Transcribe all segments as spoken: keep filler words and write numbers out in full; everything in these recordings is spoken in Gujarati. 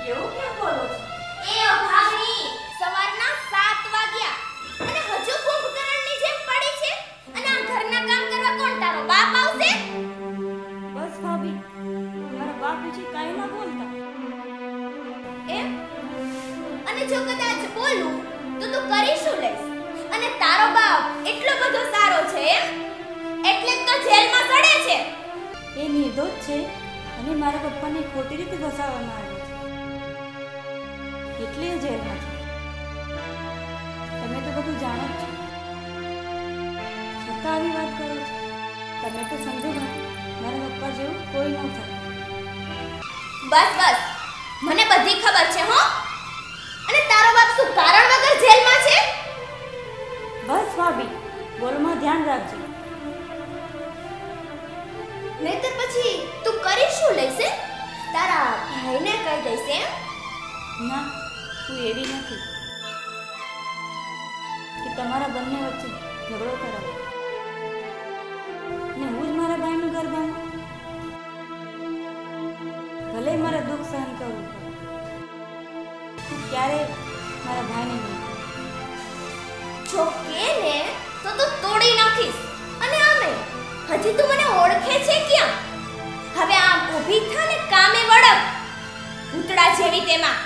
એવું કેમ બોલો છો? એ અભાગણી સવારના સાત વાગ્યા અને હજુ કુંભકર્ણની જેમ પડી છે અને આ ઘરના કામ કરવા કોણ તારો બાપ આવશે? બસ ભાભી, મારા બાપ વિશે કાંઈ ના બોલતા. એમ? અને જો કદાચ બોલું તો તું કરી શું લઈશ? અને તારો બાપ એટલો બધો સારો છે એમ? એટલે જ તો જેલમાં સડે છે. એ નિર્દોષ છે અને મારા પપ્પાને ખોટી રીતે ફસાવવામાં આવે છે એટલે એ જેલમાં છે. તમે તો બધું જાણો જ છો, છતાં આવી વાત કરો છો. તમે તો સમજો ને, મારા પપ્પા જેવું કોઈ ન થાય. બસ બસ, મને બધી ખબર છે હો. અને તારો બાપ શું કારણ વગર જેલમાં છે? બસ ભાભી, બોલમાં ધ્યાન રાખજો. નહીતર પછી તું કરી શું લઈશ? તારા ભાઈને કહી દઈશ એમ? ના, હું એવી નથી કે તમારા બંને વચ્ચે ઝઘડો કરાવો ને હું જ મારા ભાઈનું ઘર બાંધું. ભલે મારે દુઃખ સહન કરવું પડે, હું ક્યારેય મારા ભાઈને નહીં. જો કે ને તો તું તોડી નાખીશ. અને આમે હજી તું મને ઓળખે છે ક્યાં? હવે આમ ઊભી થા ને કામે વળગ, ભૂતડા જેવી તેમાં.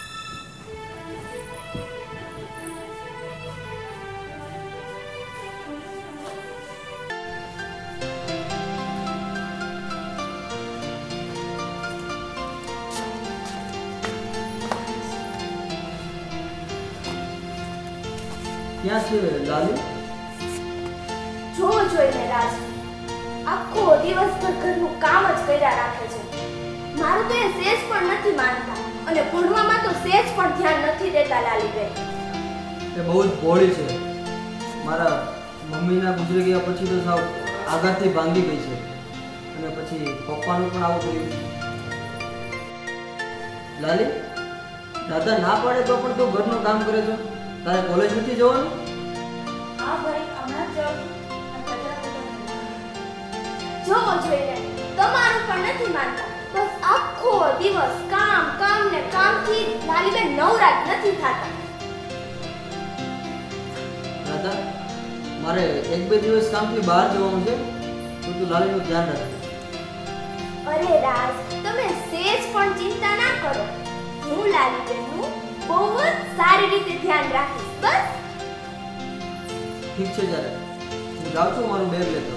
ક્યાં છે લાલુ? જોવો જોઈને રાજ આખો દિવસ ઘરનું કામ જ કર્યા રાખે છે. મારું તો એ સેજ પણ નથી માનતા અને ભણવામાં તો સેજ પણ ધ્યાન નથી દેતા લાલીબેન. એ બહુ જ ભોળી છે. મારા મમ્મીના ગુજરી ગયા પછી તો સાવ આઘાતથી ભાંગી ગઈ છે અને પછી પપ્પાનું પણ આવું થયું. લાલી, દાદા ના પાડે તો પણ તું ઘરનું કામ કરે છો. તારે કોલેજ નથી જવાનું? હા ભાઈ, હમણાં જ જાઉં. જોવો જોઈને તમારું પણ નથી માનતા. બસ આખો દિવસ કામ કામ ને કામથી લાલીબેન નવરા જ નથી થતા. દાદા, મારે એક બે દિવસ કામથી બહાર જવાનું છે તો તું લાલીનું ધ્યાન રાખ. અરે રાજ, તમે સેજ પણ ચિંતા ના કરો. હું લાલીબેનનું બહુ જ સારી રીતે ધ્યાન રાખીશ. બસ ઠીક છે, જ્યારે હું જાઉં છું મારું બેગ લેતો.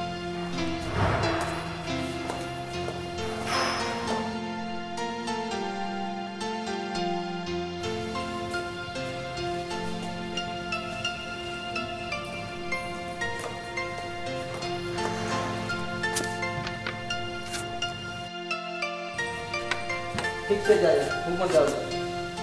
ઠીક છે, જ્યારે હું પણ જાઉં છું.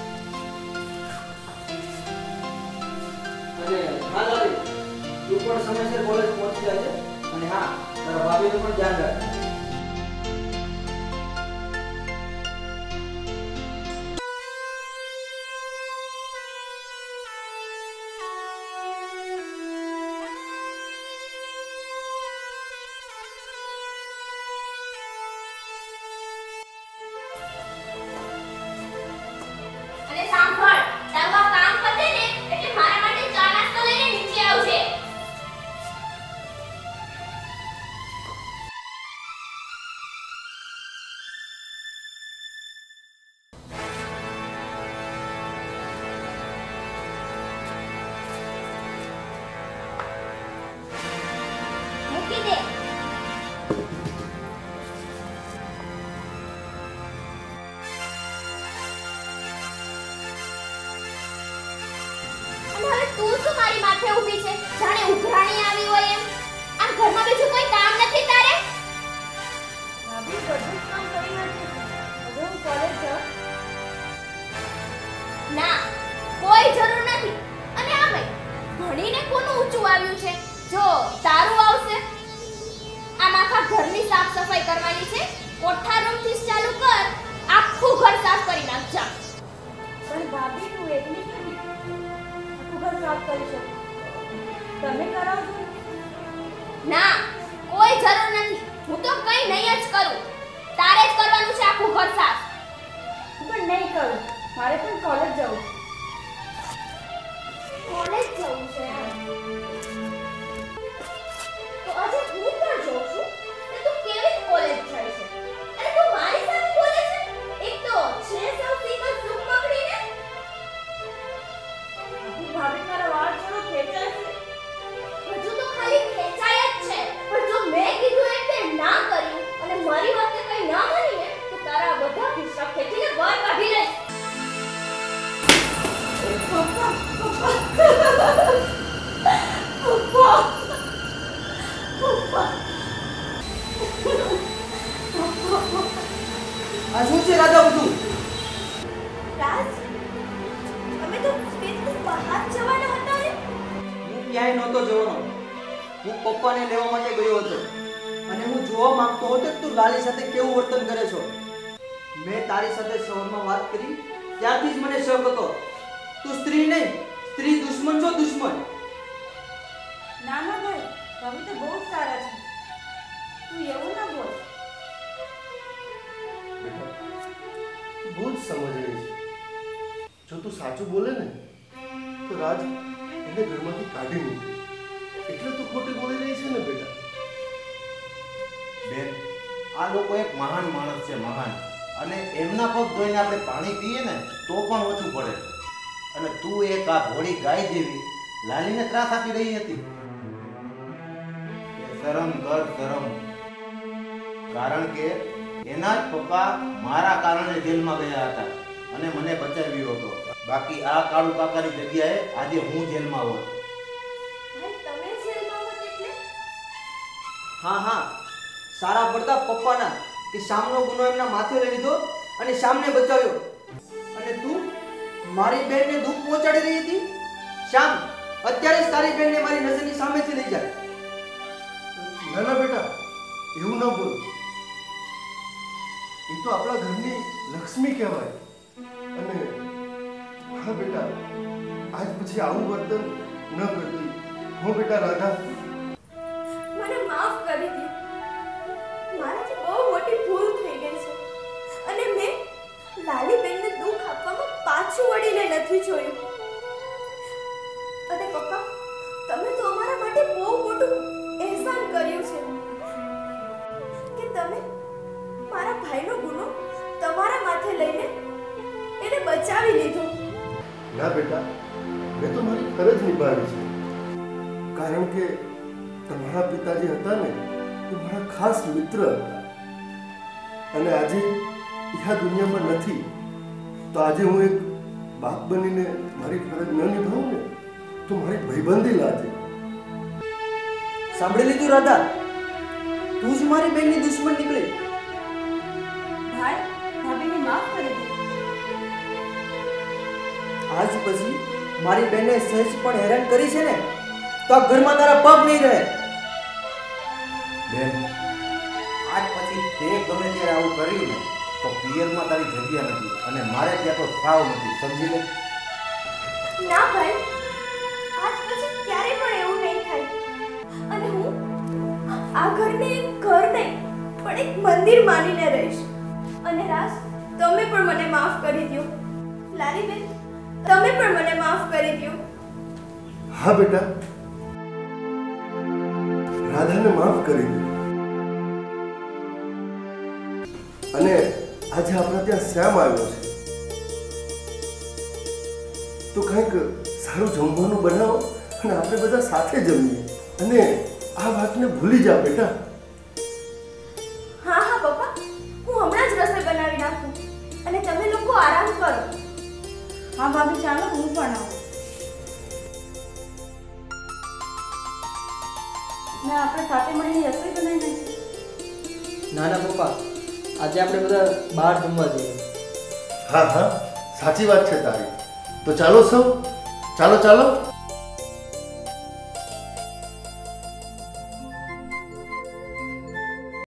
અને હા લાલી, તું પણ સમયસર કોલેજ પહોંચી જાય છે. અને હા, તારા ભાભીનું પણ ધ્યાન રાખ. અને સાંભળ, તારું આ કામ પતે ને એટલે મારા માટે ચા નાસ્તો લઈને નીચે આવજે. મૂકી દે. અને હવે તું શું મારી માથે ઊભી છે જાણે ઉઘરાણી આવી હોય એમ? આ ઘરમાં બીજું કોઈ કામ નથી તારે? ભાભી, બધું જ કામ કરી નાખ્યું છે. હવે હું કોલેજ જાઉં. ના, કોઈ જરૂર નથી. અને આમે ભણીને કોનું ઊંચું આવ્યું છે? જો તારું આવશે. આ આખા ઘરની સાફ સફાઈ કરવાની છે. કોઠા રૂમથી જ ચાલુ કર, આખું ઘર સાફ કરી નાખ જા. પણ ભાભી, તું એકલી કેમ આખું ઘર સાફ કરી શકો? તમે કરાવજો ને. ના, કોઈ જરૂર નથી. હું તો કઈ નહીં જ કરું. તારે જ કરવાનું છે આખું ઘર સાફ. હું પણ નહીં મારે પણ કોલેજ જવું છે. કોલેજ જવું છે તો આજે હું પણ જઉં છું ને તું કેવી કોલેજ જાય છે અને તું મારી સાથે બોલે છે. એક તો છે સૌથી તો સુખ પકડીને અભી ભાભી મારા વાળ થોડો ખેંચાય છે. હજુ તો ખાલી ખેંચાય જ છે પણ જો મેં કીધું એટલે ના કર્યું અને મારી વાતે કઈ ના માની ને તો તારા બધા હિસ્સા ખેંચીને બહાર કાઢી લઈશ. પપ્પા પપ્પા પપ્પા પપ્પા આ શું છે રાધા બધું? રાજ તમે તો સ્પેસ બહાર જવાના હતા ને? હું ક્યાંય નહોતો જવાનો. હું પપ્પાને લેવા માટે ગયો હતો અને હું જોવા માંગતો હતો કે તું લાલી સાથે કેવું વર્તન કરે છો. મેં તારી સાથે સવારમાં વાત કરી ત્યારથી જ મને શક હતો. તું સ્ત્રી નહીં, સ્ત્રી દુશ્મન છો, દુશ્મન. ના ના ભાઈ, ભાભી તો બહુ જ સારા છે. તું એવું ના બોલ. બહુ જ સમજણી છે. જો તું સાચું બોલે ને તો રાજ એને ઘરમાંથી કાઢી મૂકે. એટલે તું ખોટી બોલી રહી છે ને બેટા. બેન, આ લોકો એક મહાન માણસ છે, મહાન. અને એમના પગ ધોઈને આપણે પાણી પીએ ને તો પણ ઓછું પડે. અને તું એક આ ભોળી ગાય જેવી લાલીને ત્રાસ આપી રહી હતી. શરમ કર, શરમ. કારણ કે એના જ પપ્પા મારા કારણે જેલમાં ગયા હતા અને મને બચાવ્યો હતો. બાકી આ કાળુ કાકાની જગ્યાએ આજે હું જેલમાં હોત. ભાઈ તમે જેલમાં હોત એટલે? હા હા, સારા પડતા પપ્પાના કે શામનો ગુનો એમના માથે લઈ લીધો અને શામને બચાવ્યો. અને તું મારી બેનને દુઃખ પહોંચાડી રહી હતી. શામ, અત્યારે જ તારી બેનને મારી નજરની સામેથી લઈ જાય. ના ના બેટા, એવું ના બોલ. એ તો આપણા ઘરની લક્ષ્મી કહેવાય. અને હા બેટા, આજ પછી આવું વર્તન ન કરતી. હો બેટા રાધા, મને માફ કરી દે. મારાથી બહુ મોટી ભૂલ થઈ ગઈ છે અને મેં લાલીબેનને દુઃખ આપવામાં પાછું વળીને નથી જોયું. અને પપ્પા, તમે તો અમારા માટે બહુ મોટું અહેસાન કર્યું છે કે તમે મારા ભાઈનો ગુનો તમારા માથે લઈને એને બચાવી લીધો. ના બેટા, મેં તો મારી ફરજ નિભાવી છે. કારણ કે તમારા પિતાજી હતા ને એ મારા ખાસ મિત્ર હતા. અને આજે આ દુનિયામાં નથી તો આજે હું એક બાપ બનીને મારી ફરજ ન નિભાવું ને તો મારી ભાઈબંધી લાગે. સાંભળી લીધું રાધા? તું જ મારી બેનની દુશ્મન નીકળી. ભાઈ, ભાભીને માફ કરી દે. આજ પછી મારી બેનને સહેજ પણ હેરાન કરી છે ને તો આ ઘરમાં તારા પગ નહીં રહે. બેન, આજ પછી તે ગમે ત્યારે આવું કર્યું ને તો પિયરમાં તારી જગ્યા નથી અને મારે ત્યાં તો સાવ નથી. સમજી લે. ના ભાઈ, આજ પછી ક્યારે પણ એવું નહીં થાય. અને હું આ ઘરને એક ઘર નહીં પણ એક મંદિર માનીને રહીશ. અને રાજ, તમે પણ મને માફ કરી દો. લાલીબેન, તમે પણ મને માફ કરી દો. હા બેટા, રાધાને માફ કરી દે. અને આજે આપણા ત્યાં શ્યામ આવ્યો છે તો કંઈક સારું જમવાનું બનાવો અને આપણે બધા સાથે જમીએ. અને આ વાતને ભૂલી જા બેટા. હા હા પપ્પા, હું હમણાં જ રસોઈ બનાવી નાખું અને તમે લોકો આરામ કરો. હા ભાભી, ચાલો હું પણ આવું. ને આપણે સાથે મળીને રસોઈ બનાવી નાખીએ. ના ના પપ્પા, આજે આપણે બધા બહાર જમવા જઈએ. હા હા, સાચી વાત છે તારી. તો ચાલો સૌ, ચાલો ચાલો.